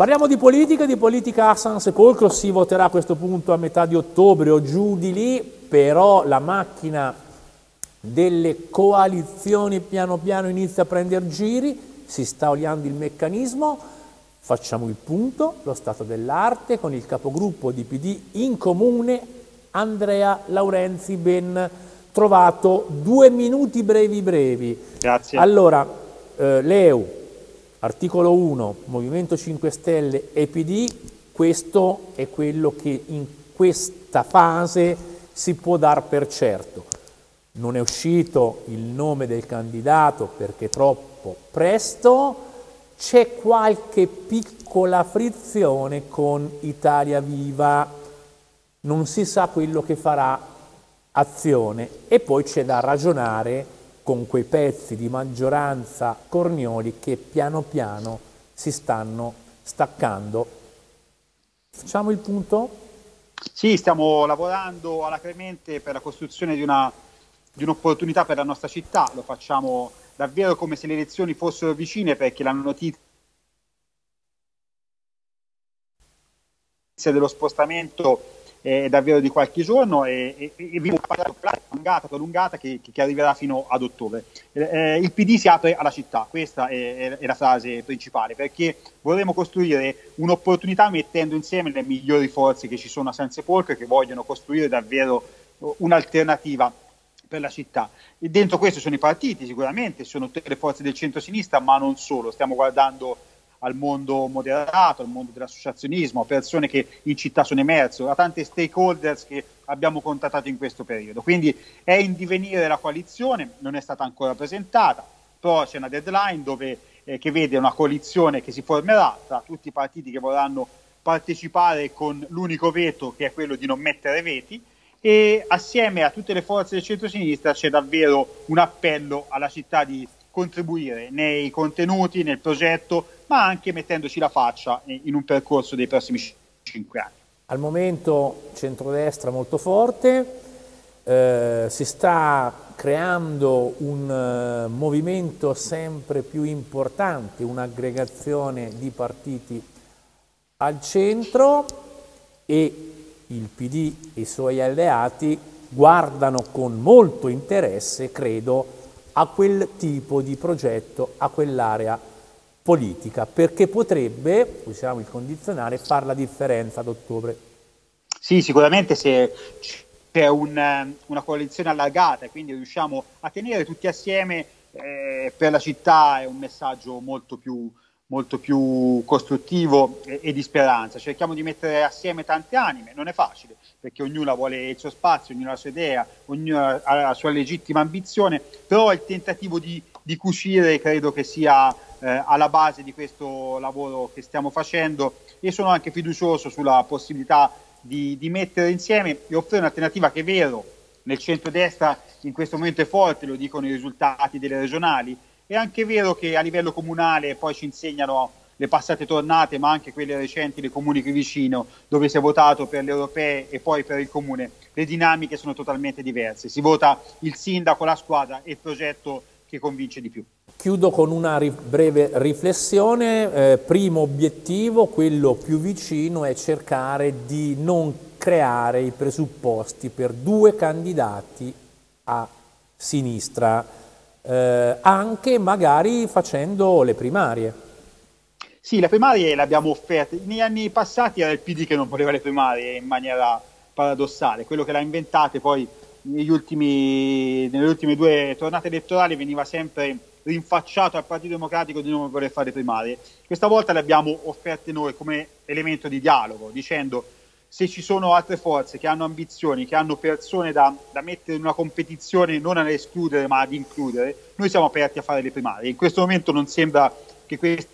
Parliamo di politica a San Sepolcro, si voterà a questo punto a metà di ottobre o giù di lì, però la macchina delle coalizioni piano piano inizia a prendere giri, si sta oliando il meccanismo, facciamo il punto, lo stato dell'arte con il capogruppo di PD in comune, Andrea Laurenzi, ben trovato. 2 minuti brevi. Grazie. Allora, Leu, articolo 1, Movimento 5 Stelle e PD, questo è quello che in questa fase si può dar per certo. Non è uscito il nome del candidato perché è troppo presto, c'è qualche piccola frizione con Italia Viva, non si sa quello che farà Azione e poi c'è da ragionare con quei pezzi di maggioranza cornioli che piano piano si stanno staccando. Facciamo il punto? Sì, stiamo lavorando alacremente per la costruzione di un'opportunità per la nostra città, lo facciamo davvero come se le elezioni fossero vicine, perché la notizia dello spostamento è davvero di qualche giorno e vi prolungata che arriverà fino ad ottobre. Il PD si apre alla città, questa è la frase principale, perché vorremmo costruire un'opportunità mettendo insieme le migliori forze che ci sono a San Sepolcro e che vogliono costruire davvero un'alternativa per la città. E dentro questo sono i partiti, sicuramente, sono tutte le forze del centro-sinistra, ma non solo. Stiamo guardando al mondo moderato, al mondo dell'associazionismo, persone che in città sono emerse, a tante stakeholders che abbiamo contattato in questo periodo. Quindi è in divenire la coalizione, non è stata ancora presentata, però c'è una deadline che vede una coalizione che si formerà tra tutti i partiti che vorranno partecipare con l'unico veto che è quello di non mettere veti, e assieme a tutte le forze del centro-sinistra c'è davvero un appello alla città di contribuire nei contenuti, nel progetto, ma anche mettendoci la faccia in un percorso dei prossimi 5 anni. Al momento centrodestra molto forte, si sta creando un movimento sempre più importante, un'aggregazione di partiti al centro e il PD e i suoi alleati guardano con molto interesse, credo, a quel tipo di progetto, a quell'area politica, perché potrebbe, usiamo il condizionale, fare la differenza ad ottobre. Sì, sicuramente se c'è una coalizione allargata e quindi riusciamo a tenere tutti assieme, per la città è un messaggio molto più costruttivo e di speranza. Cerchiamo di mettere assieme tante anime, non è facile, perché ognuno vuole il suo spazio, ognuno ha la sua idea, ognuno ha la sua legittima ambizione, però il tentativo di cucire credo che sia alla base di questo lavoro che stiamo facendo, e sono anche fiducioso sulla possibilità di mettere insieme e offrire un'alternativa che è vero, nel centrodestra in questo momento è forte, lo dicono i risultati delle regionali. È anche vero che a livello comunale poi ci insegnano le passate tornate, ma anche quelle recenti dei comuni qui vicino, dove si è votato per le europee e poi per il comune. Le dinamiche sono totalmente diverse. Si vota il sindaco, la squadra e il progetto che convince di più. Chiudo con una breve riflessione. Primo obiettivo, quello più vicino, è cercare di non creare i presupposti per 2 candidati a sinistra, anche magari facendo le primarie. Sì, le primarie le abbiamo offerte. Negli anni passati era il PD che non voleva le primarie in maniera paradossale. Quello che l'ha inventate poi nelle ultime 2 tornate elettorali veniva sempre rinfacciato al Partito Democratico di non voler fare primarie. Questa volta le abbiamo offerte noi come elemento di dialogo, dicendo: se ci sono altre forze che hanno ambizioni, che hanno persone da mettere in una competizione non ad escludere ma ad includere, noi siamo aperti a fare le primarie. In questo momento non sembra che questa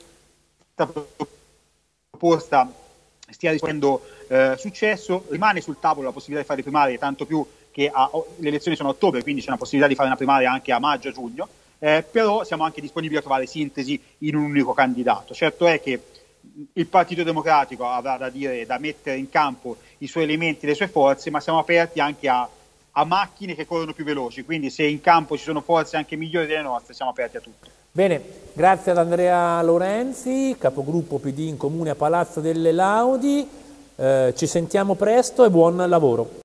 proposta stia riscuotendo successo. Rimane sul tavolo la possibilità di fare le primarie, tanto più che le elezioni sono a ottobre, quindi c'è una possibilità di fare una primaria anche a maggio-giugno, però siamo anche disponibili a trovare sintesi in un unico candidato. Certo è che il Partito Democratico avrà da dire, da mettere in campo i suoi elementi, le sue forze, ma siamo aperti anche a macchine che corrono più veloci, quindi se in campo ci sono forze anche migliori delle nostre, siamo aperti a tutto. Bene, grazie ad Andrea Lorenzi, capogruppo PD in Comune a Palazzo delle Laudi. Ci sentiamo presto e buon lavoro.